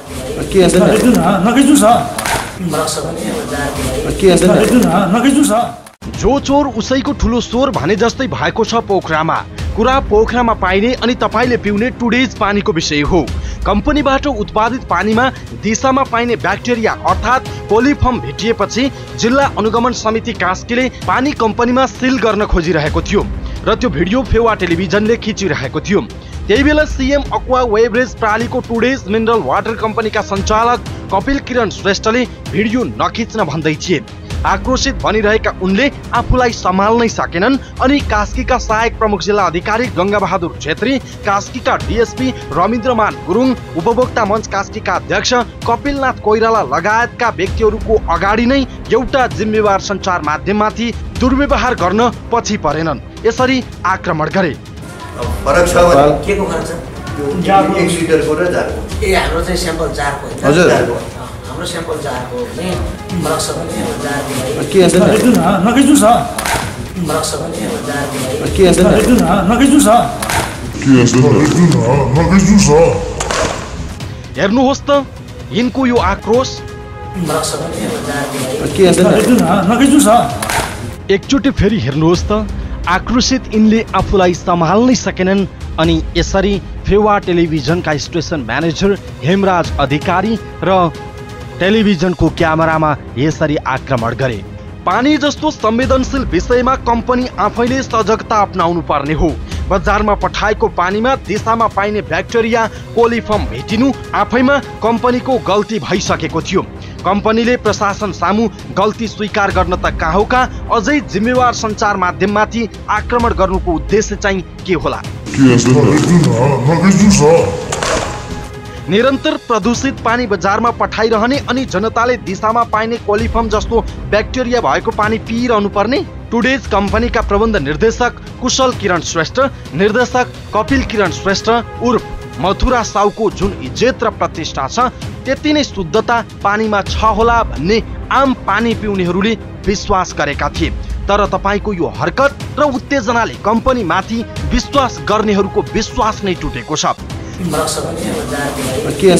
जो चोर उसैको ठुलो स्वर भने जस्तै भएको छ पोखरामा। कुरा पोखरामा पाइने अनि तपाईले पिउने टुडेज पानीको विषय हो। कम्पनीबाट उत्पादित पानीमा दिशामा पाइने ब्याक्टेरिया अर्थात् कोलिफर्म भेटिएपछि जिल्ला अनुगमन समिति कास्कीले पानी कम्पनीमा सिल गर्न खोजिरहेको थियो र त्यो भिडियो फेवा टेलिभिजनले खिचिरहेको थियो। त्यही बेला सीएम अक्वा वेबरेज प्रालीको टुडेज मिनरल वाटर कम्पनीका सञ्चालक कपिल किरण श्रेष्ठले भिडियो नखिच्न भन्दै थिए। आक्रोशित भनिरहेका उनले आफूलाई सम्हाल्नै सकेनन् अनि कास्कीका सहायक प्रमुख जिल्ला अधिकारी गंगाबहादुर छेत्री, कास्कीका डीएसपी रमिन्द्रमान गुरुङ, उपभोक्ता मञ्च कास्कीका अध्यक्ष कपिलनाथ कोइराला लगायतका व्यक्तिहरूको अगाडि नै एउटा जिम्मेवार सञ्चार माध्यममाथि दुर्व्यवहार गर्न पछि परेनन्। यसरी आक्रमण गरे। फरक छ भने के को फरक छ? त्यो 1 लिटरको र जारको। हाम्रो चाहिँ स्याम्पल जारको हो। हजुर हाम्रो स्याम्पल जारको भने फरक छ भने जारको के हुन्छ नखिच्नु छ। फरक छ भने जारको के हुन्छ नखिच्नु छ। नखिच्नु छ। हेर्नुहोस् त यिनको यो आक्रोश। फरक छ भने जारको के हुन्छ नखिच्नु छ। एकचोटि फेरि हेर्नुहोस् त आक्रोशित यिनले आफूलाई सम्हाल्नै सकेनन् अनि यसरी फेवा टेलिभिजनका स्टेसन म्यानेजर हेमराज अधिकारी र टेलिभिजनको क्यामेरामा यसरी आक्रमण गरे। पानी जस्तो संवेदनशील विषयमा कम्पनी आफैले सजगता अपनाउनु पर्ने हो। बजारमा पठाएको पानीमा दिशामा पाइने ब्याक्टेरिया कोलिफर्म भेटिनु आफैमा कम्पनीको गल्ती भइसकेको थियो। कम्पनीले प्रशासन सामु गल्ती स्वीकार गर्न त कहाँ अझै जिम्मेवार सञ्चार माध्यममाथि आक्रमण गर्नुको उद्देश्य चाहिँ के होला? निरन्तर प्रदूषित पानी बजारमा पठाइरहने अनि जनताले दिशामा पाइने कोलिफर्म जस्तो ब्याक्टेरिया भएको पानी पिइरहनु पर्ने? टुडेज कम्पनीका प्रबन्ध निर्देशक कुशल किरण श्रेष्ठ, निर्देशक कपिल किरण श्रेष्ठ उर्फ मथुरा साउको जुन इज्जत र प्रतिष्ठा छ त्यति नै शुद्धता पानीमा छ होला भन्ने आम पानी पिउनेहरूले विश्वास गरेका थिए। तर तपाईको यो हरकत र उत्तेजनाले कम्पनीमाथि विश्वास गर्नेहरूको विश्वास नै टुटेको छ। के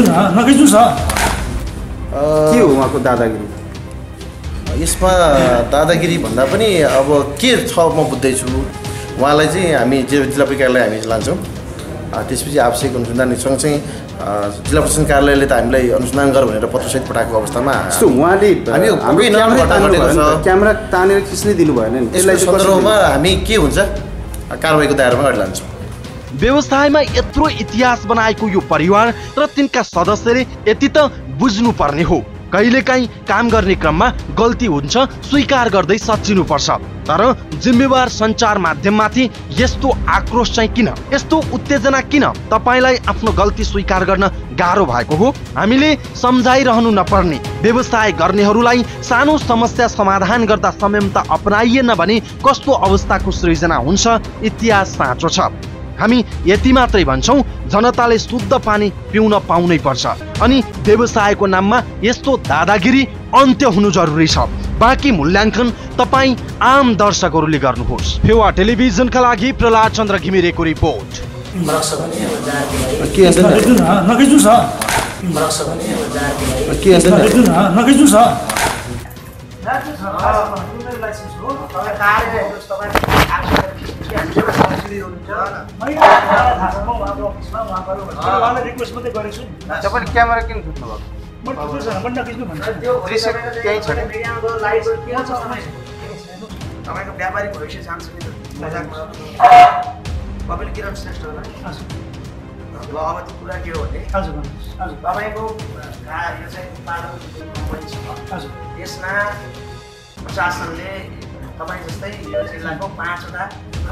हो उहाँको दादागिरी? यसमा दादागिरी भन्दा पनि अब के छ म बुझ्दैछु। उहाँलाई चाहिँ हामी जिल्ला कार्यालय हामी लान्छौँ। त्यसपछि आवश्यक अनुसन्धान सँगसँगै जिल्ला प्रशासन कार्यालयले त हामीलाई अनुसन्धान गर भनेर पत्रसहित पठाएको अवस्थामा उहाँले क्यामेरा तानेर खिच्नै दिनु भएन नि। यसलाई सन्दर्भमा हामी के हुन्छ कारबाहीको दायरामा अगाडि लान्छौँ। व्यवसायमा यत्रो इतिहास बनाएको यो परिवार र तिनका सदस्यले यति त बुझ्नु पर्ने हो। कहिलेकाहीँ काम गर्ने क्रममा गल्ती हुन्छ स्वीकार गर्दै सच्चिनुपर्छ। तर जिम्मेवार सञ्चार माध्यममाथि यस्तो आक्रोश चाहिँ किन? यस्तो उत्तेजना किन? तपाईलाई आफ्नो गल्ती स्वीकार गर्न गाह्रो भएको हो? हामीले सम्झाइरहनु नपर्ने? व्यवसाय गर्नेहरूलाई सानो समस्या समाधान गर्दा संयमता अपनाइएन भने कस्तो अवस्थाको सृजना हुन्छ? इतिहास साँचो छ। हामी यति मात्रै भन्छौँ, जनताले शुद्ध पानी पिउन पाउनै पर्छ अनि व्यवसायको नाममा यस्तो दादागिरी अन्त्य हुनु जरुरी छ। बाँकी मूल्याङ्कन तपाई आम दर्शकहरूले गर्नुहोस्। फेवा टेलिभिजनका लागि प्रहलाद चन्द्र घिमिरेको रिपोर्ट। क्यामेरा किन खिच्नु भएको? तपाईको व्यापारिक भविष्य जान्छ नि कपिल किरण श्रेष्ठ होला। ल अब त्यो कुरा के हो भने तपाईको यो चाहिँ उत्पादन कम्पनी छ। यसमा प्रशासनले तपाईँ जस्तै यो जिल्लाको 5वटा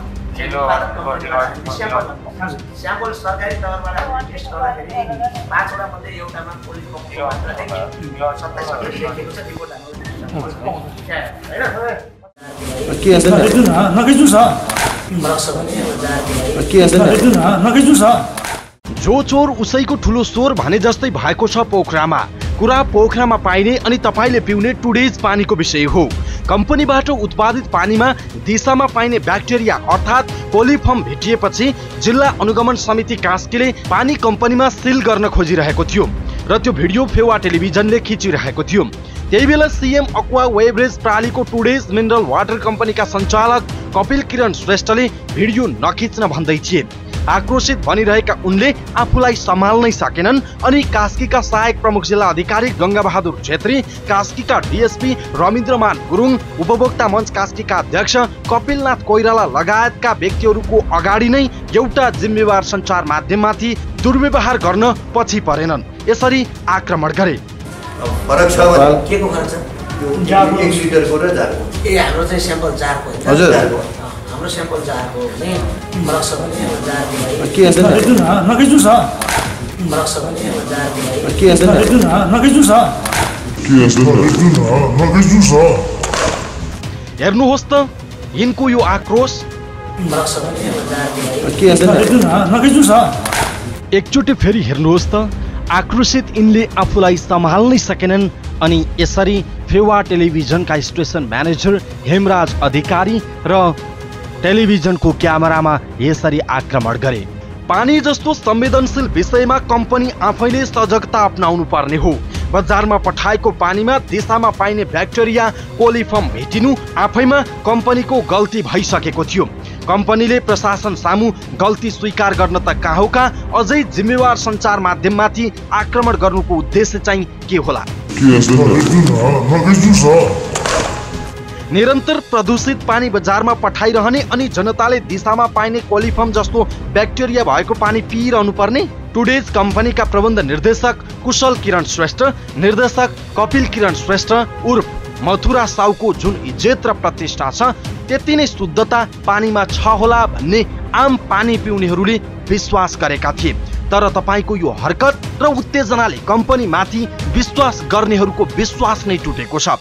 स्याम्पल सरकारी तवरबाट टेस्ट गर्दाखेरि 5वटा मध्ये एउटामा कोलिफर्म मात्र देखियो। 27 लेखेको छ रिपोर्ट हाम्रो जो चोर उसैको ठुलो स्वर भने जस्तै भएको छ पोखरामा। कुरा पोखरामा पाइने अनि तपाईले पिउने टुडेज पानीको विषय हो। कम्पनीबाट उत्पादित पानीमा दिशामा पाइने ब्याक्टेरिया अर्थात् कोलिफर्म भेटिएपछि जिल्ला अनुगमन समिति कास्कीले पानी कम्पनीमा सिल गर्न खोजिरहेको थियो र त्यो भिडियो फेवा टेलिभिजनले खिचिरहेको थियो। त्यही बेला सीएम अक्वा वेब्रेज प्रालीको टुडेज मिनरल वाटर कम्पनीका सञ्चालक कपिल किरण श्रेष्ठले भिडियो नखिच्न भन्दै थिए। आक्रोशित भनिरहेका उनले आफूलाई सम्हाल्नै सकेनन् अनि कास्कीका सहायक प्रमुख जिल्ला अधिकारी गंगाबहादुर छेत्री, कास्कीका डीएसपी रमिन्द्रमान गुरुङ, उपभोक्ता मञ्च कास्कीका अध्यक्ष कपिलनाथ कोइराला लगायतका व्यक्तिहरूको अगाडि नै एउटा जिम्मेवार सञ्चार माध्यममाथि दुर्व्यवहार गर्न पछि परेनन्। यसरी आक्रमण गरे। फरक छ भने के को फरक छ? यो 1 लिटरको र जारको। हाम्रो चाहिँ स्याम्पल जारको होइन। हजुर हाम्रो स्याम्पल जारको भने फरक छ भने जारको के हुन्छ न नखिच्नु छ। फरक छ भने जारको के हुन्छ न नखिच्नु छ। हेर्नुहोस् त यिनको यो आक्रोश। फरक छ भने जारको के हुन्छ न नखिच्नु छ। एकचोटि फेरि हेर्नुहोस् त आक्रोशित यिनले आफूलाई सम्हाल्नै सकेनन् अनि यसरी फेवा टेलिभिजनका स्टेसन म्यानेजर हेमराज अधिकारी र टेलिभिजनको क्यामेरामा यसरी आक्रमण गरे। पानी जस्तो संवेदनशील विषयमा कम्पनी आफैले सजगता अपनाउनु पर्ने हो। बजारमा पठाएको पानीमा दिशामा पाइने ब्याक्टेरिया कोलिफर्म भेटिनु आफैमा कम्पनीको गल्ती भइसकेको थियो। कम्पनीले प्रशासन सामु गल्ती स्वीकार गर्न त कहाँ हो कहाँ अझै जिम्मेवार सञ्चार माध्यममाथि आक्रमण गर्नुको उद्देश्य चाहिँ के होला? निरन्तर प्रदूषित पानी बजारमा पठाइरहने अनि जनताले दिशामा पाइने कोलिफर्म जस्तो ब्याक्टेरिया भएको पानी पिइरहनु पर्ने? टुडेज कम्पनीका प्रबन्ध निर्देशक कुशल किरण श्रेष्ठ, निर्देशक कपिल किरण श्रेष्ठ उर्फ मथुरा साउको जुन इज्जत र प्रतिष्ठा छ त्यति नै शुद्धता पानीमा छ होला भन्ने आम पानी पिउनेहरूले विश्वास गरेका थिए। तर तपाईको यो हरकत र उत्तेजनाले कम्पनीमाथि विश्वास गर्नेहरूको विश्वास नै टुटेको छ।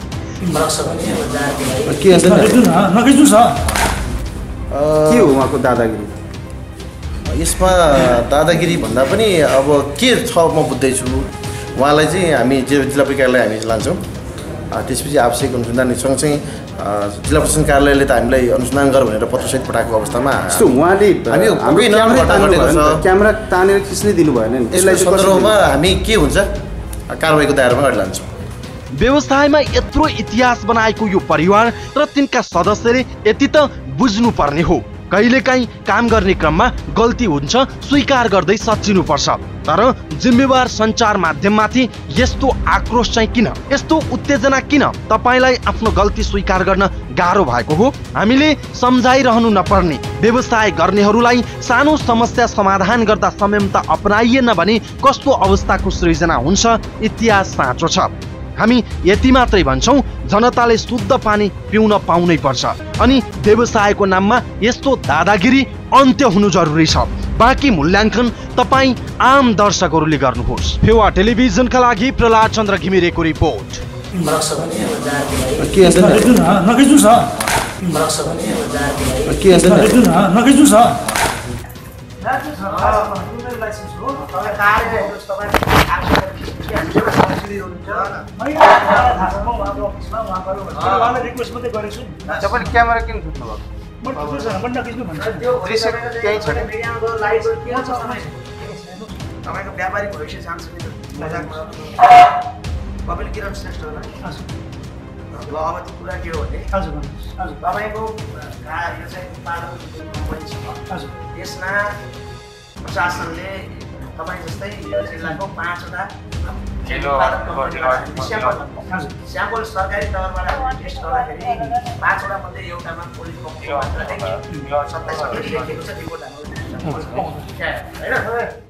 के हुन्छ नखिच्नु छ। के हो उहाँको दादागिरी? यसमा दादागिरी भन्दा पनि अब के छ म बुझ्दैछु। उहाँलाई चाहिँ हामी जिल्ला प्रक्रियालाई हामी लान्छौँ। त्यसपछि आवश्यक अनुसन्धान सँगसँगै जिल्ला प्रशासन कार्यालयले त हामीलाई अनुसन्धान गर भनेर पत्रसहित पठाएको अवस्थामा यस्तो उहाँले क्यामेरा तानेर खिच्नै दिनु भएन नि। यसलाई सन्दर्भमा हामी के हुन्छ कारबाहीको दायरामा अगाडि लान्छौँ। व्यवसायमा यत्रो इतिहास बनाएको यो परिवार र तिनका सदस्यले यति त बुझ्नु पर्ने हो। कहिलेकाहीँ काम गर्ने क्रममा गल्ती हुन्छ स्वीकार गर्दै सच्चिनुपर्छ। तर जिम्मेवार सञ्चार माध्यममाथि यस्तो आक्रोश चाहिँ किन? यस्तो उत्तेजना किन? तपाईलाई आफ्नो गल्ती स्वीकार गर्न गाह्रो भएको हो? हामीले सम्झाइरहनु नपर्ने? व्यवसाय गर्नेहरूलाई सानो समस्या समाधान गर्दा संयमता अपनाइएन भने कस्तो अवस्थाको सृजना हुन्छ इतिहास साँचो छ। हामी यति मात्रै भन्छौँ, जनताले शुद्ध पानी पिउन पाउनै पर्छ अनि व्यवसायको नाममा यस्तो दादागिरी अन्त्य हुनु जरुरी छ। बाँकी मूल्याङ्कन तपाईँ आम दर्शकहरूले गर्नुहोस्। फेवा टेलिभिजनका लागि प्रहलाद चन्द्र घिमिरेको रिपोर्ट। के हुन्छ नखिच्नु छ। तपाईले क्यामेरा किन खिच्नु भएको? दृश्य त्यही छ। तपाईँको व्यापारिक भविष्य सांस्कृतिक मजाकमा कपिल किरण श्रेष्ठ होला। ल अब त्यो कुरा के हो भने तपाईँको यो चाहिँ उत्पादन कम्पनी छ। यसमा प्रशासनले तपाईँ जस्तै यो जिल्लाको 5वटा स्याम्पल सरकारी तवरबाट टेस्ट गर्दाखेरि 5वटा मध्ये एउटामा पोलिस 27 लेखेको छ रिपोर्ट हाम्रो होइन।